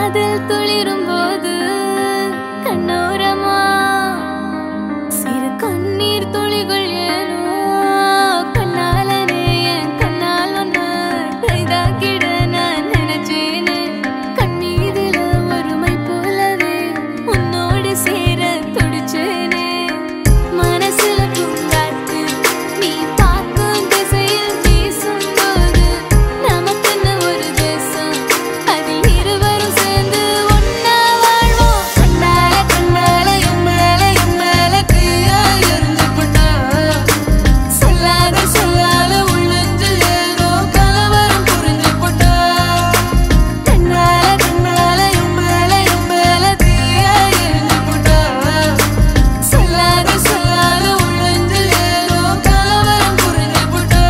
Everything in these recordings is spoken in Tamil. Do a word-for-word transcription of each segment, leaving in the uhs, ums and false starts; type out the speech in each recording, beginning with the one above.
காதல் துளிரும் போது கண்ணோரமா சிறு கண்ணீர் துளிகள் ஏனோ கண்ணாலனே என் கண்ணால் ஒன்ன கைதாக்கிட நான் நினைச்சேனே கண்ணீரில ஒருமை போலவே உன்னோடு சேர துடிச்சேனே மனசுல பூங்காற்று நீ பார்க்கும் திசையில் வீசும்போது நமக்குன்னு ஒரு தேசம் அதில் இருவரும் சேர்ந்து ஒன்னா வாழ்வோம் கண்ணால கண்ணால என் மேல என் மேல தீயா எரிஞ்சு போட்டா சொல்லாத சொல்லாத உள்ளஞ்சில் ஏதோ கலவரம் புரிஞ்சு போட்டா கண்ணால கண்ணால என் மேல என் மேல தீயா எரிஞ்சு போட்டா சொல்லாத சொல்லாத உள்ளஞ்சில் ஏதோ கலவரம் புரிஞ்சு போட்டா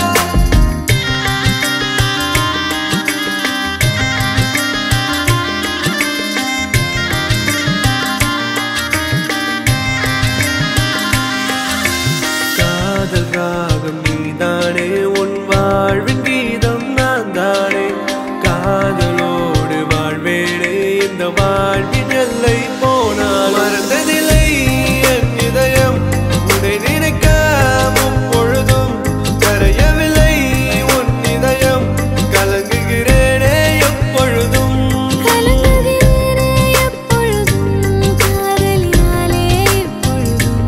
காதல் ராகம் நீதானே உன் வாழ்வின் கீதம் நான் தானே காதலோடு வாழ்வேனே இந்த வாழ்வின் எல்லை போனால் மறந்ததில்லை என் இதயம் உன்னை நினைக்காமும் பொழுதும் கரையவில்லை உன் இதயம் கலங்குகிறேனே எப்பொழுதும் கலங்குகிறேனே எப்பொழுதும் காதலினாலே எப்பொழுதும்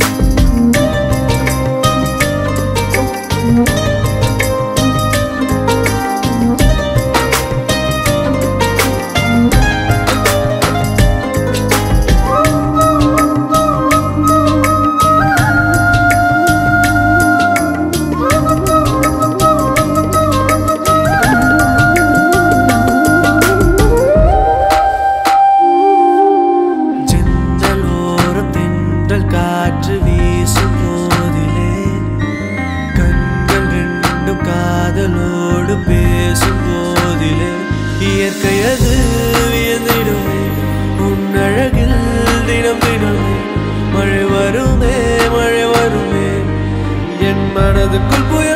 ஜன்னலோரம் தென்றல் காற்று வீசும் போதிலே கண்கள் ரெண்டும் காதலோடு பேசும் போதிலே இயற்கையது வியந்திடுமே உன் அழகில் தினம் தினமே மழை வருமே மழை வருமே என் மனதுக்குள் புயல்